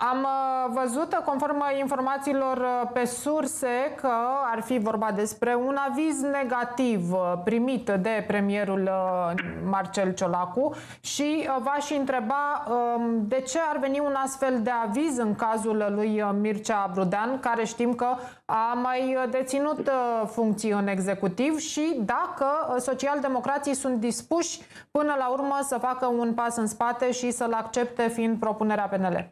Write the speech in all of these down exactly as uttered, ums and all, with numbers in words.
Am uh, văzut, conform informațiilor uh, pe surse, că ar fi vorba despre un aviz negativ uh, primit de premierul uh, Marcel Ciolacu și uh, v-aș întreba uh, de ce ar veni un astfel de aviz în cazul lui uh, Mircea Brudean, care știm că a mai deținut uh, funcții în executiv, și dacă uh, socialdemocrații sunt dispuși până la urmă să facă un pas în spate și să-l accepte, fiind propunerea P N L.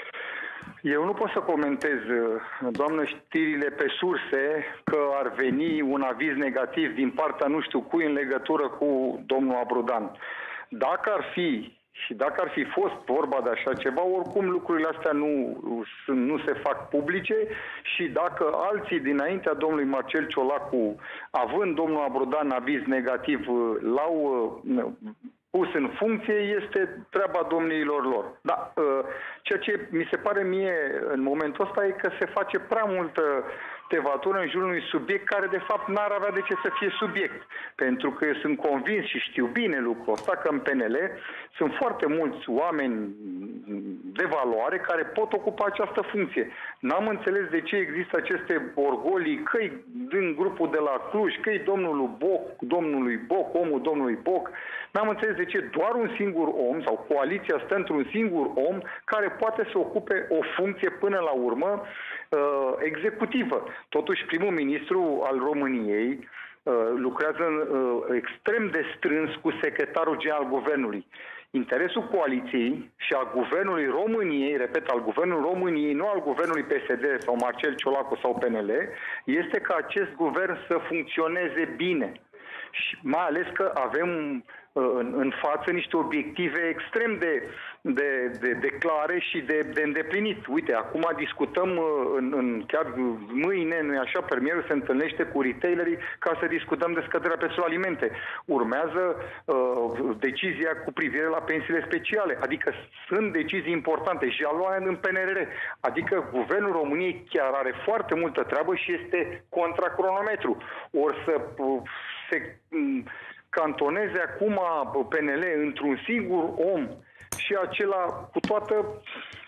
Eu nu pot să comentez, doamnă, știrile pe surse că ar veni un aviz negativ din partea nu știu cui în legătură cu domnul Abrudan. Dacă ar fi și dacă ar fi fost vorba de așa ceva, oricum lucrurile astea nu, nu se fac publice, și dacă alții dinaintea domnului Marcel Ciolacu, având domnul Abrudan aviz negativ, l-au pus în funcție, este treaba domniilor lor. Da, ceea ce mi se pare mie în momentul ăsta e că se face prea multă tevatură în jurul unui subiect care de fapt n-ar avea de ce să fie subiect. Pentru că eu sunt convins și știu bine lucrul ăsta că în P N L sunt foarte mulți oameni de valoare care pot ocupa această funcție. N-am înțeles de ce există aceste orgolii, că-i din grupul de la Cluj, că-i domnului Boc, domnului Boc, omul domnului Boc. N-am înțeles de ce doar un singur om sau coaliția stă într-un singur om care poate să ocupe o funcție până la urmă uh, executivă. Totuși, primul ministru al României uh, lucrează uh, extrem de strâns cu secretarul general al guvernului. Interesul coaliției și al guvernului României, repet, al guvernului României, nu al guvernului P S D sau Marcel Ciolacu sau P N L, este ca acest guvern să funcționeze bine. Și mai ales că avem în, în față niște obiective extrem de, de, de, de clare și de, de îndeplinit. Uite, acum discutăm, în, în, chiar mâine, nu-i așa, premierul se întâlnește cu retailerii ca să discutăm de scăderea prețului alimente. Urmează uh, decizia cu privire la pensiile speciale, adică sunt decizii importante, jaloane în P N R R. Adică guvernul României chiar are foarte multă treabă și este contra cronometru. Or să uh, se cantoneze acum P N L într-un singur om și acela cu toată,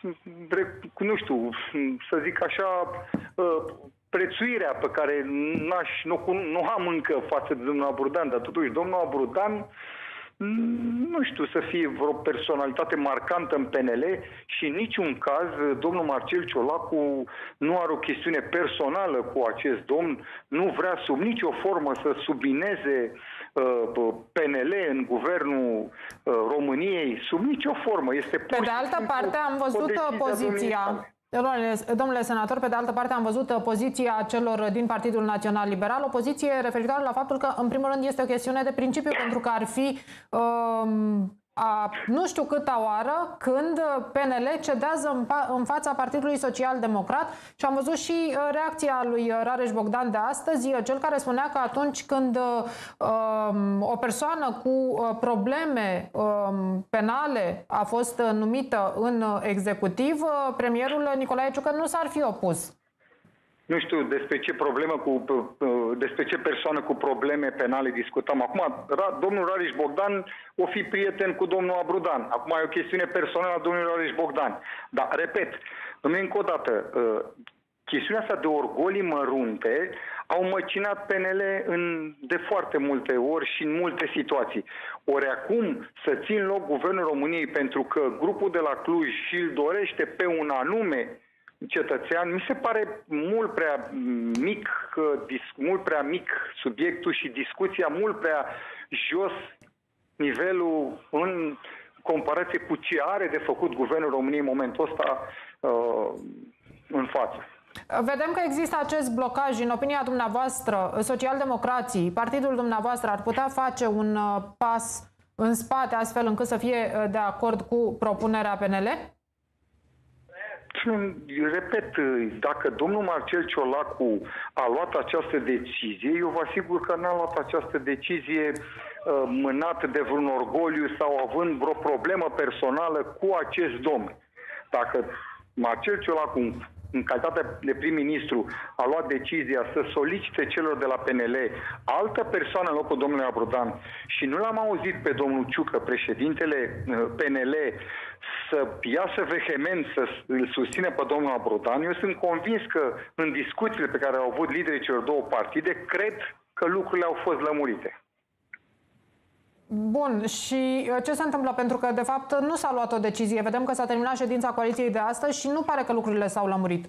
nu știu, să zic așa, prețuirea pe care n-aș, nu, nu am încă față de domnul Abrudan, dar totuși domnul Abrudan, nu știu, să fie vreo personalitate marcantă în P N L și în niciun caz domnul Marcel Ciolacu nu are o chestiune personală cu acest domn, nu vrea sub nicio formă să submineze uh, P N L în guvernul uh, României, sub nicio formă. Este Pe de altă parte am văzut poziția... Domnule, domnule senator, pe de altă parte am văzut poziția celor din Partidul Național Liberal, o poziție referitoare la faptul că, în primul rând, este o chestiune de principiu, pentru că ar fi um, a nu știu câta oară când P N L cedează în, în fața Partidului Social Democrat, și am văzut și reacția lui Rareș Bogdan de astăzi, cel care spunea că atunci când um, o persoană cu probleme um, penale a fost numită în executiv, premierul Nicolae Ciucă nu s-ar fi opus. Nu știu despre ce problemă cu, despre ce persoană cu probleme penale discutăm. Acum, domnul Rareș Bogdan o fi prieten cu domnul Abrudan. Acum e o chestiune personală a domnului Rareș Bogdan. Dar, repet, încă o dată, chestiunea asta de orgolii mărunte au măcinat P N L în, de foarte multe ori și în multe situații. Ori acum să țin loc guvernul României pentru că grupul de la Cluj și-l dorește pe un anume cetățean, mi se pare mult prea mic, mult prea mic subiectul și discuția mult prea jos nivelul în comparație cu ce are de făcut guvernul României în momentul ăsta uh, în față. Vedem că există acest blocaj. În opinia dumneavoastră, socialdemocrații, partidul dumneavoastră ar putea face un pas în spate astfel încât să fie de acord cu propunerea P N L? Repet, dacă domnul Marcel Ciolacu a luat această decizie, eu vă asigur că n-a luat această decizie uh, mânat de vreun orgoliu sau având vreo problemă personală cu acest domn. Dacă Marcel Ciolacu în calitate de prim-ministru, a luat decizia să solicite celor de la P N L altă persoană în locul domnului Abrudan și nu l-am auzit pe domnul Ciucă, președintele P N L, să iasă vehement să îl susține pe domnul Abrudan, eu sunt convins că în discuțiile pe care au avut liderii celor două partide, cred că lucrurile au fost lămurite. Bun, și ce se întâmplă? Pentru că, de fapt, nu s-a luat o decizie. Vedem că s-a terminat ședința coaliției de astăzi și nu pare că lucrurile s-au lămurit.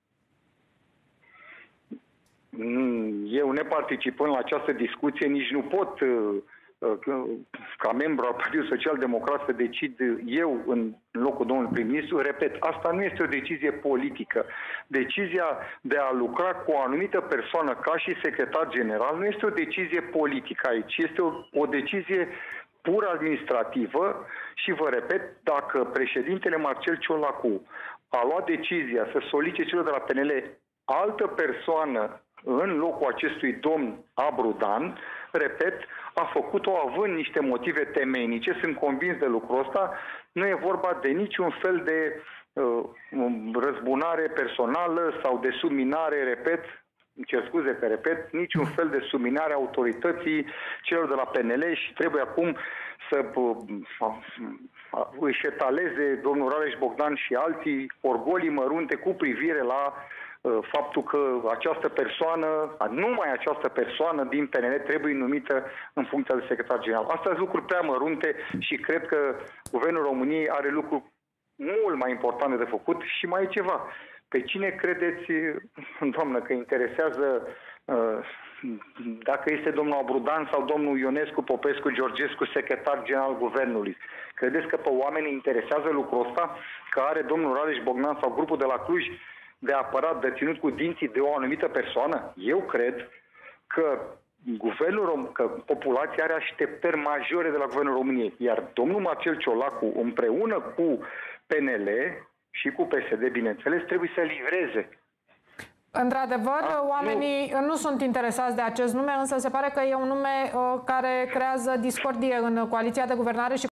Eu, neparticipând la această discuție, nici nu pot, ca membru al Partidului Social Democrat, să decid eu în locul domnului prim-ministru. Repet, asta nu este o decizie politică. Decizia de a lucra cu o anumită persoană ca și secretar general nu este o decizie politică aici. Este o, o decizie pur administrativă și, vă repet, dacă președintele Marcel Ciolacu a luat decizia să solicite celor de la P N L altă persoană în locul acestui domn Abrudan, repet, a făcut-o având niște motive temeinice, sunt convins de lucrul ăsta, nu e vorba de niciun fel de uh, răzbunare personală sau de subminare, repet, îmi cer scuze că repet, niciun fel de subminare a autorității celor de la P N L și trebuie acum să uh, uh, își etaleze domnul Rareș Bogdan și alții orgolii mărunte cu privire la faptul că această persoană, numai această persoană din P N L trebuie numită în funcția de secretar general. Astea sunt lucruri prea mărunte și cred că Guvernul României are lucruri mult mai importante de făcut și mai e ceva. Pe cine credeți, doamnă, că interesează dacă este domnul Abrudan sau domnul Ionescu, Popescu, Georgescu, secretar general al Guvernului? Credeți că pe oameni interesează lucrul ăsta? Că are domnul Rareș Bogdan sau grupul de la Cluj de apărat deținut cu dinții de o anumită persoană? Eu cred că guvernul Rom- că populația are așteptări majore de la Guvernul României, iar domnul Marcel Ciolacu, împreună cu P N L și cu P S D, bineînțeles, trebuie să livreze. Într-adevăr, oamenii nu. nu sunt interesați de acest nume, însă se pare că e un nume uh, care creează discordie în coaliția de guvernare și